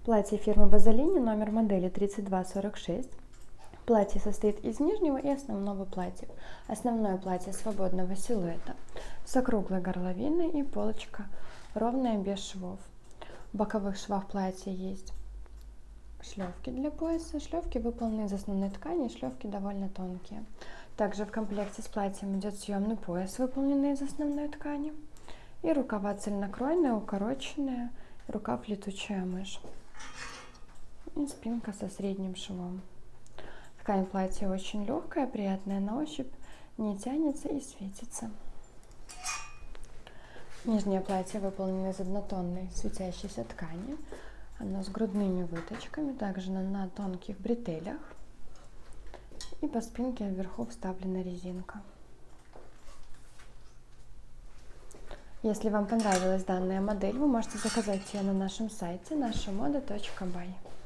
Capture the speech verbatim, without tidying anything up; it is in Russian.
Платье фирмы Базолини, номер модели тридцать два сорок шесть. Платье состоит из нижнего и основного платья. Основное платье свободного силуэта с округлой горловиной и полочка ровная без швов. В боковых швах платья есть шлевки для пояса. Шлевки выполнены из основной ткани, шлевки довольно тонкие. Также в комплекте с платьем идет съемный пояс, выполненный из основной ткани. И рукава цельнокройные, укороченные, рукав летучая мышь. И спинка со средним швом. Ткань платья очень легкая, приятная на ощупь, не тянется и светится. Нижнее платье выполнено из однотонной светящейся ткани. Оно с грудными выточками, также на, на тонких бретелях. И по спинке вверху вставлена резинка. Если вам понравилась данная модель, вы можете заказать ее на нашем сайте наша мода точка бай.